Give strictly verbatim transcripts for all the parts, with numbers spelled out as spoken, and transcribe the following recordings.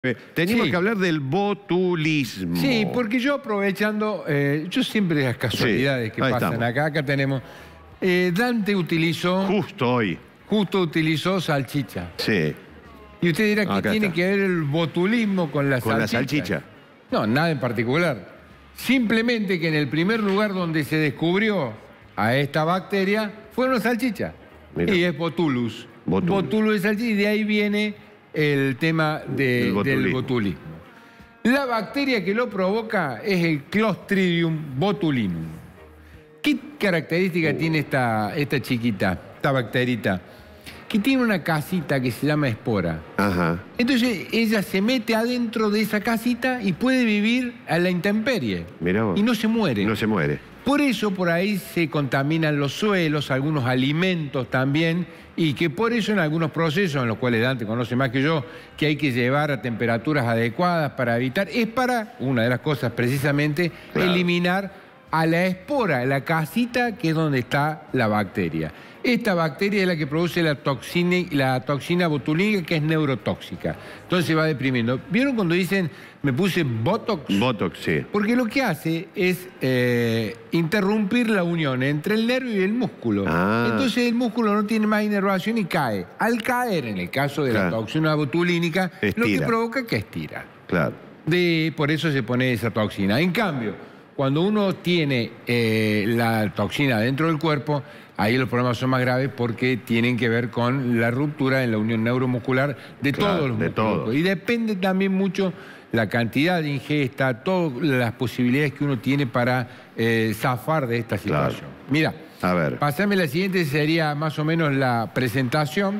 Eh, Teníamos Sí. que hablar del botulismo. Sí, porque yo aprovechando, eh, yo siempre las casualidades Sí, que ahí pasan estamos. acá, acá tenemos, eh, Dante utilizó, Justo hoy. justo utilizó salchicha. Sí. Y usted dirá, ¿qué Acá tiene está. que ver el botulismo con la Con la salchicha? salchicha. No, nada en particular. Simplemente que en el primer lugar donde se descubrió a esta bacteria fueron las salchichas. Mirá. Y es Botulus. Botulus. Botulus de salchicha, y de ahí viene el tema de- El botulismo. del botulismo. La bacteria que lo provoca es el Clostridium botulinum. ¿Qué característica tiene esta, esta chiquita, esta bacterita? Que tiene una casita que se llama espora. Ajá. Entonces ella se mete adentro de esa casita y puede vivir a la intemperie. Mirá vos. Y no se muere. No se muere. Por eso por ahí se contaminan los suelos, algunos alimentos también, y que por eso en algunos procesos, en los cuales Dante conoce más que yo, que hay que llevar a temperaturas adecuadas para evitar, es para, una de las cosas precisamente, Claro. eliminar a la espora, la casita que es donde está la bacteria. Esta bacteria es la que produce la toxina, la toxina botulínica, que es neurotóxica. Entonces se va deprimiendo. ¿Vieron cuando dicen, me puse Botox? Botox, sí. Porque lo que hace es eh, interrumpir la unión entre el nervio y el músculo. Ah. Entonces el músculo no tiene más inervación y cae. Al caer, en el caso de Claro. la toxina botulínica, lo que Estira. provoca es que estira. Claro. De, por eso se pone esa toxina. En cambio, cuando uno tiene eh, la toxina dentro del cuerpo, ahí los problemas son más graves porque tienen que ver con la ruptura en la unión neuromuscular de Claro, todos los de músculos. todos. Y depende también mucho la cantidad de ingesta, todas las posibilidades que uno tiene para eh, zafar de esta Claro. situación. Mira, A ver. pasame la siguiente, sería más o menos la presentación.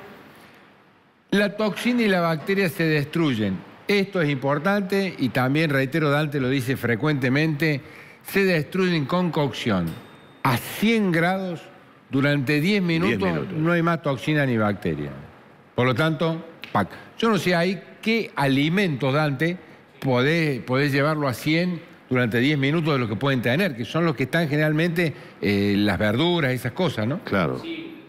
La toxina y la bacteria se destruyen. Esto es importante y también, reitero, Dante lo dice frecuentemente, se destruyen con cocción. A cien grados, durante diez minutos, minutos. no hay más toxina ni bacteria. Por lo tanto, pac. Yo no sé ahí qué alimentos, Dante, podés, podés llevarlo a cien durante diez minutos de lo que pueden tener, que son los que están generalmente eh, las verduras, esas cosas, ¿no? Claro.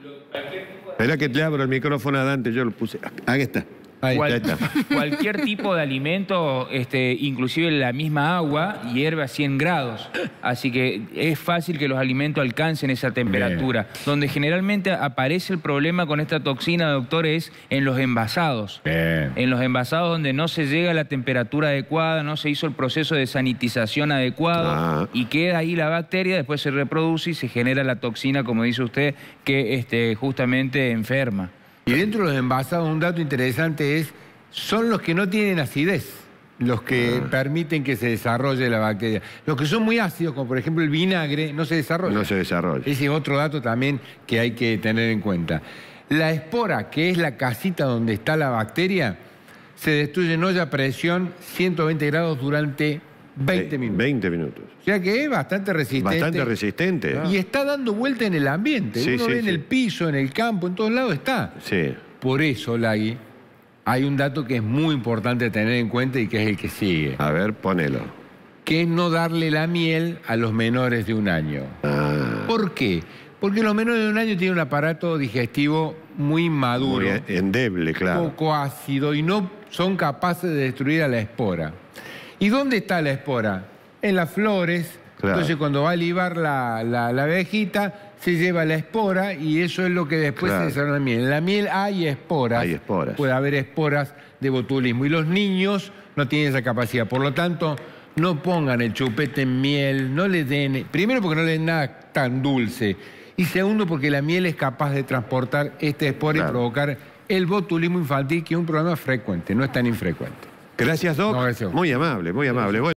Espera que le abro el micrófono a Dante, yo lo puse. Ahí está. Ahí. Ya Cual- está. cualquier tipo de alimento, este, inclusive la misma agua, hierve a cien grados. Así que es fácil que los alimentos alcancen esa temperatura. Donde generalmente aparece el problema con esta toxina, doctor, es en los envasados. Bien. En los envasados donde no se llega a la temperatura adecuada, no se hizo el proceso de sanitización adecuado Ah. y queda ahí la bacteria, después se reproduce y se genera la toxina, como dice usted, que este, justamente enferma. Y dentro de los envasados, un dato interesante es, son los que no tienen acidez, los que Ah. permiten que se desarrolle la bacteria. Los que son muy ácidos, como por ejemplo el vinagre, no se desarrolla. No se desarrolla. Ese es otro dato también que hay que tener en cuenta. La espora, que es la casita donde está la bacteria, se destruye en olla a presión ciento veinte grados durante veinte Eh, minutos. veinte minutos. O sea que es bastante resistente. Bastante resistente. Y está dando vuelta en el ambiente. Sí, Uno sí, ve en sí. el piso, en el campo, en todos lados está. Sí. Por eso, Lagui, hay un dato que es muy importante tener en cuenta y que es el que sigue, A ver, ponelo. que es no darle la miel a los menores de un año. Ah, ¿Por qué? Porque los menores de un año tienen un aparato digestivo muy maduro, muy endeble, claro. poco ácido y no son capaces de destruir a la espora. ¿Y dónde está la espora? En las flores. Claro. Entonces cuando va a libar la, la, la abejita, se lleva la espora y eso es lo que después Claro. se desarrolla en la miel. En la miel hay esporas. Hay esporas. Puede haber esporas de botulismo. Y los niños no tienen esa capacidad. Por lo tanto, no pongan el chupete en miel, no le den... Primero porque no le den nada tan dulce. Y segundo porque la miel es capaz de transportar esta espora Claro. y provocar el botulismo infantil, que es un problema frecuente, no es tan infrecuente. Gracias, Doc. No, gracias. Muy amable, muy amable. Bueno.